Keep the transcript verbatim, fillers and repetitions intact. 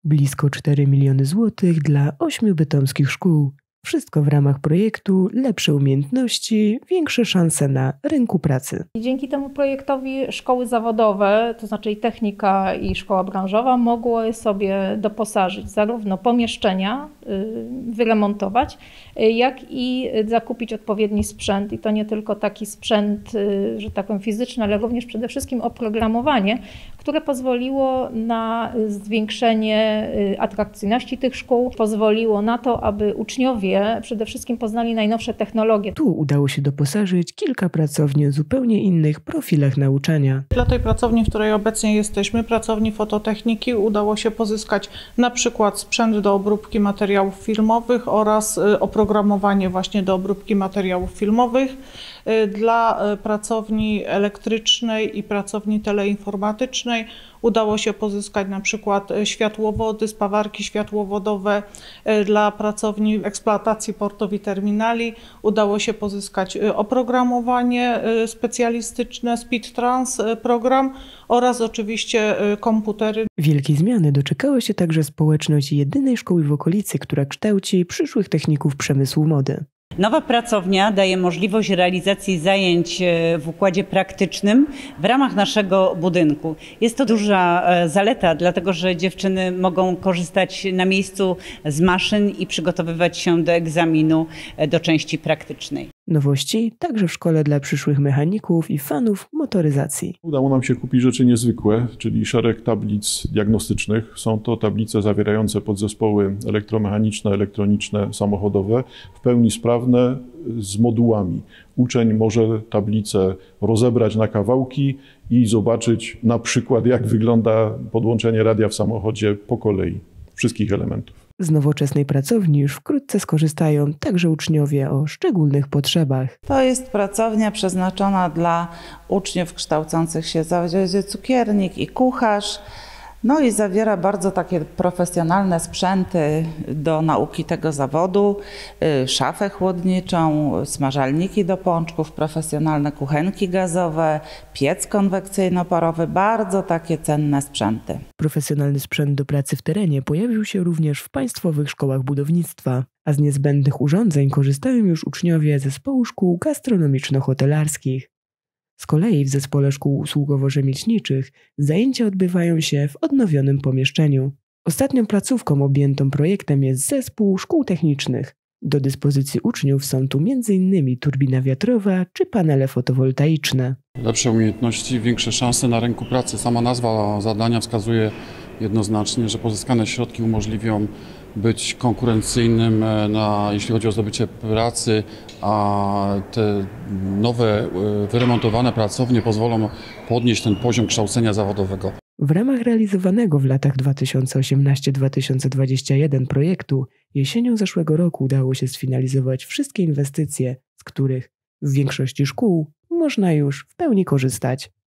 Blisko cztery miliony złotych dla ośmiu bytomskich szkół. Wszystko w ramach projektu Lepsze umiejętności, większe szanse na rynku pracy. I dzięki temu projektowi szkoły zawodowe, to znaczy i technika i szkoła branżowa, mogły sobie doposażyć zarówno pomieszczenia, wyremontować, jak i zakupić odpowiedni sprzęt. I to nie tylko taki sprzęt, że tak powiem, fizyczny, ale również przede wszystkim oprogramowanie, które pozwoliło na zwiększenie atrakcyjności tych szkół, pozwoliło na to, aby uczniowie przede wszystkim poznali najnowsze technologie. Tu udało się doposażyć kilka pracowni o zupełnie innych profilach nauczania. Dla tej pracowni, w której obecnie jesteśmy, pracowni fototechniki, udało się pozyskać na przykład sprzęt do obróbki materiałów filmowych oraz oprogramowanie właśnie do obróbki materiałów filmowych. Dla pracowni elektrycznej i pracowni teleinformatycznej udało się pozyskać na przykład światłowody, spawarki światłowodowe. Dla pracowni eksploatacji portów i terminali udało się pozyskać oprogramowanie specjalistyczne, SpeedTrans program oraz oczywiście komputery. Wielkiej zmiany doczekała się także społeczność jedynej szkoły w okolicy, która kształci przyszłych techników przemysłu mody. Nowa pracownia daje możliwość realizacji zajęć w układzie praktycznym w ramach naszego budynku. Jest to duża zaleta, dlatego że dziewczyny mogą korzystać na miejscu z maszyn i przygotowywać się do egzaminu do części praktycznej. Nowości także w szkole dla przyszłych mechaników i fanów motoryzacji. Udało nam się kupić rzeczy niezwykłe, czyli szereg tablic diagnostycznych. Są to tablice zawierające podzespoły elektromechaniczne, elektroniczne, samochodowe, w pełni sprawne z modułami. Uczeń może tablicę rozebrać na kawałki i zobaczyć na przykład, jak wygląda podłączenie radia w samochodzie po kolei, wszystkich elementów. Z nowoczesnej pracowni już wkrótce skorzystają także uczniowie o szczególnych potrzebach. To jest pracownia przeznaczona dla uczniów kształcących się w zawodzie cukiernik i kucharz. No i zawiera bardzo takie profesjonalne sprzęty do nauki tego zawodu, szafę chłodniczą, smażalniki do pączków, profesjonalne kuchenki gazowe, piec konwekcyjno-parowy, bardzo takie cenne sprzęty. Profesjonalny sprzęt do pracy w terenie pojawił się również w państwowych szkołach budownictwa, a z niezbędnych urządzeń korzystają już uczniowie zespołu szkół gastronomiczno-hotelarskich. Z kolei w zespole szkół usługowo-rzemieślniczych zajęcia odbywają się w odnowionym pomieszczeniu. Ostatnią placówką objętą projektem jest zespół szkół technicznych. Do dyspozycji uczniów są tu między innymi turbina wiatrowa czy panele fotowoltaiczne. Lepsze umiejętności, większe szanse na rynku pracy. Sama nazwa zadania wskazuje jednoznacznie, że pozyskane środki umożliwią być konkurencyjnym, na, jeśli chodzi o zdobycie pracy, a te nowe, wyremontowane pracownie pozwolą podnieść ten poziom kształcenia zawodowego. W ramach realizowanego w latach dwa tysiące osiemnastym do dwa tysiące dwudziestego pierwszego projektu jesienią zeszłego roku udało się sfinalizować wszystkie inwestycje, z których w większości szkół można już w pełni korzystać.